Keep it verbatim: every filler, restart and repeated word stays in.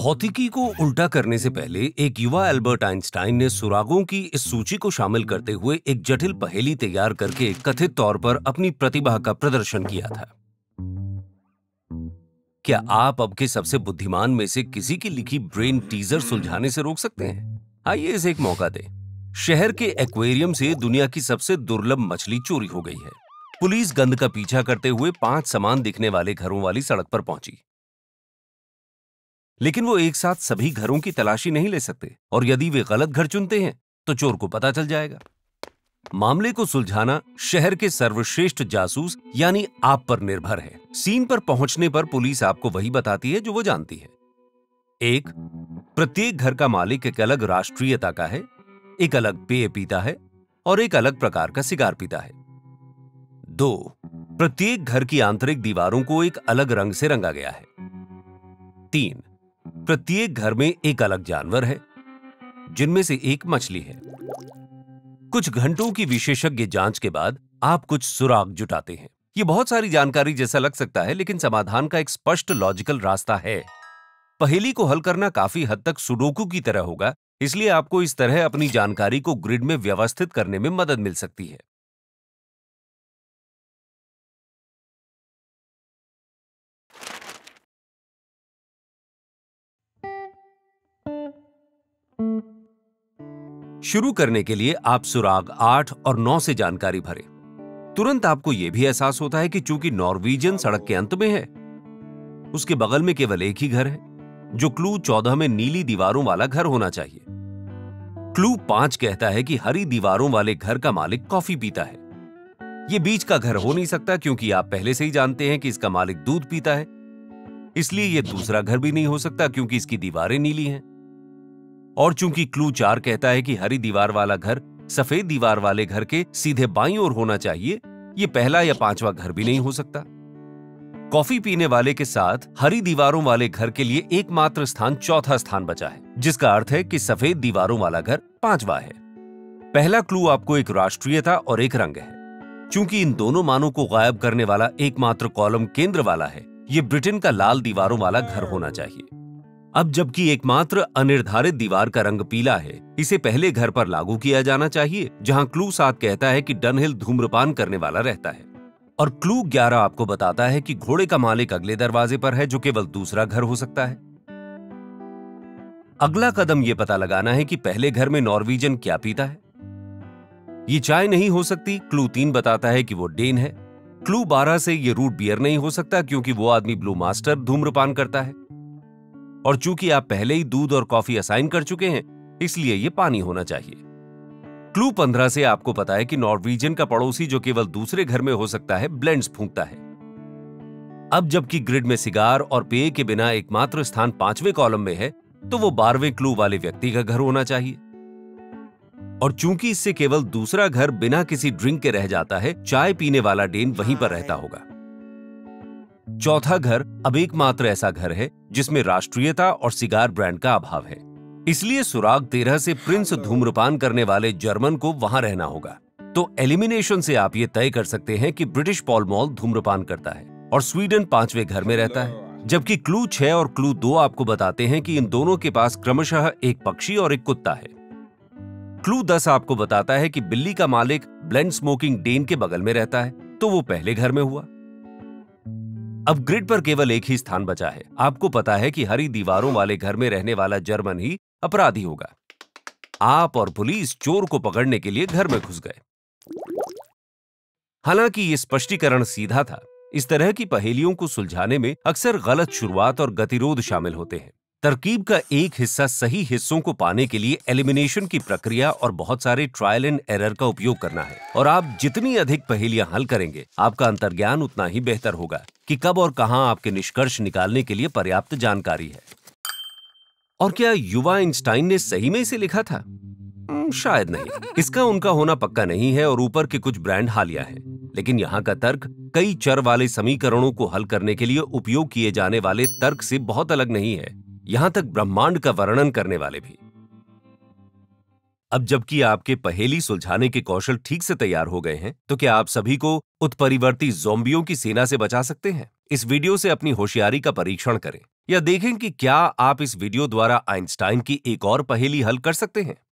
भौतिकी को उल्टा करने से पहले एक युवा एल्बर्ट आइंस्टाइन ने सुरागों की इस सूची को शामिल करते हुए एक जटिल पहेली तैयार करके कथित तौर पर अपनी प्रतिभा का प्रदर्शन किया था। क्या आप अब के सबसे बुद्धिमान में से किसी की लिखी ब्रेन टीजर सुलझाने से रोक सकते हैं? आइए इसे एक मौका दें। शहर के एक्वेरियम से दुनिया की सबसे दुर्लभ मछली चोरी हो गई है। पुलिस गंध का पीछा करते हुए पांच समान दिखने वाले घरों वाली सड़क पर पहुंची, लेकिन वो एक साथ सभी घरों की तलाशी नहीं ले सकते और यदि वे गलत घर चुनते हैं तो चोर को पता चल जाएगा। मामले को सुलझाना शहर के सर्वश्रेष्ठ जासूस यानी आप पर निर्भर है। सीन पर पहुंचने पर पुलिस आपको वही बताती है जो वो जानती है। एक, प्रत्येक घर का मालिक एक अलग राष्ट्रीयता का है, एक अलग पेय पीता है और एक अलग प्रकार का सिगार पीता है। दो, प्रत्येक घर की आंतरिक दीवारों को एक अलग रंग से रंगा गया है। तीन, प्रत्येक घर में एक अलग जानवर है, जिनमें से एक मछली है। कुछ घंटों की विशेषज्ञ जांच के बाद आप कुछ सुराग जुटाते हैं। ये बहुत सारी जानकारी जैसा लग सकता है, लेकिन समाधान का एक स्पष्ट लॉजिकल रास्ता है। पहेली को हल करना काफी हद तक सुडोकू की तरह होगा, इसलिए आपको इस तरह अपनी जानकारी को ग्रिड में व्यवस्थित करने में मदद मिल सकती है। शुरू करने के लिए आप सुराग आठ और नौ से जानकारी भरें। तुरंत आपको यह भी एहसास होता है कि चूंकि नॉर्वेजियन सड़क के अंत में है, उसके बगल में केवल एक ही घर है, जो क्लू चौदह में नीली दीवारों वाला घर होना चाहिए। क्लू पांच कहता है कि हरी दीवारों वाले घर का मालिक कॉफी पीता है। यह बीच का घर हो नहीं सकता, क्योंकि आप पहले से ही जानते हैं कि इसका मालिक दूध पीता है। इसलिए यह दूसरा घर भी नहीं हो सकता, क्योंकि इसकी दीवारें नीली हैं। और चूंकि क्लू चार कहता है कि हरी दीवार वाला घर सफेद दीवार वाले घर के सीधे बाईं ओर होना चाहिए, यह पहला या पांचवा घर भी नहीं हो सकता। कॉफी पीने वाले के साथ हरी दीवारों वाले घर के लिए एकमात्र स्थान चौथा स्थान बचा है, जिसका अर्थ है कि सफेद दीवारों वाला घर पांचवा है। पहला क्लू आपको एक राष्ट्रीयता और एक रंग है। चूंकि इन दोनों मानों को गायब करने वाला एकमात्र कॉलम केंद्र वाला है, यह ब्रिटेन का लाल दीवारों वाला घर होना चाहिए। अब जबकि एकमात्र अनिर्धारित दीवार का रंग पीला है, इसे पहले घर पर लागू किया जाना चाहिए, जहां क्लू सात कहता है कि डनहिल धूम्रपान करने वाला रहता है। और क्लू ग्यारह आपको बताता है कि घोड़े का मालिक अगले दरवाजे पर है, जो केवल दूसरा घर हो सकता है। अगला कदम यह पता लगाना है कि पहले घर में नॉर्वेजियन क्या पीता है। ये चाय नहीं हो सकती, क्लू तीन बताता है कि वो डेन है। क्लू बारह से ये रूट बियर नहीं हो सकता, क्योंकि वो आदमी ब्लू मास्टर धूम्रपान करता है। और चूंकि आप पहले ही दूध और कॉफी असाइन कर चुके हैं, इसलिए यह पानी होना चाहिए। क्लू पंद्रह से आपको पता है कि नॉर्वेजियन का पड़ोसी जो केवल दूसरे घर में हो सकता है, ब्लेंड्स फूंकता है। अब जबकि ग्रिड में सिगार और पेय के बिना एकमात्र स्थान पांचवें कॉलम में है, तो वो बारहवें क्लू वाले व्यक्ति का घर होना चाहिए। और चूंकि इससे केवल दूसरा घर बिना किसी ड्रिंक के रह जाता है, चाय पीने वाला डेन वहीं पर रहता होगा। चौथा घर अब एकमात्र ऐसा घर है जिसमें राष्ट्रीयता और सिगार ब्रांड का अभाव है, इसलिए सुराग तेरह से प्रिंस धूम्रपान करने वाले जर्मन को वहां रहना होगा। तो एलिमिनेशन से आप ये तय कर सकते हैं कि ब्रिटिश पॉल मॉल धूम्रपान करता है और स्वीडन पांचवें घर में रहता है। जबकि क्लू छह और क्लू दो आपको बताते हैं कि इन दोनों के पास क्रमशः एक पक्षी और एक कुत्ता है। क्लू दस आपको बताता है कि बिल्ली का मालिक ब्लेंड स्मोकिंग डेन के बगल में रहता है, तो वो पहले घर में हुआ। अब ग्रिड पर केवल एक ही स्थान बचा है। आपको पता है कि हरी दीवारों वाले घर में रहने वाला जर्मन ही अपराधी होगा। आप और पुलिस चोर को पकड़ने के लिए घर में घुस गए। हालांकि ये स्पष्टीकरण सीधा था। इस तरह की पहेलियों को सुलझाने में अक्सर गलत शुरुआत और गतिरोध शामिल होते हैं। तरकीब का एक हिस्सा सही हिस्सों को पाने के लिए एलिमिनेशन की प्रक्रिया और बहुत सारे ट्रायल एंड एरर का उपयोग करना है। और आप जितनी अधिक पहेलियां हल करेंगे, आपका अंतर्ज्ञान उतना ही बेहतर होगा कि कब और कहां आपके निष्कर्ष निकालने के लिए पर्याप्त जानकारी है। और क्या युवा आइंस्टाइन ने सही में इसे लिखा था? शायद नहीं। इसका उनका होना पक्का नहीं है और ऊपर के कुछ ब्रांड हालिया है। लेकिन यहाँ का तर्क कई चर वाले समीकरणों को हल करने के लिए उपयोग किए जाने वाले तर्क से बहुत अलग नहीं है, यहां तक ब्रह्मांड का वर्णन करने वाले भी। अब जबकि आपके पहेली सुलझाने के कौशल ठीक से तैयार हो गए हैं, तो क्या आप सभी को उत्परिवर्ती ज़ोंबियों की सेना से बचा सकते हैं? इस वीडियो से अपनी होशियारी का परीक्षण करें। या देखें कि क्या आप इस वीडियो द्वारा आइंस्टाइन की एक और पहेली हल कर सकते हैं।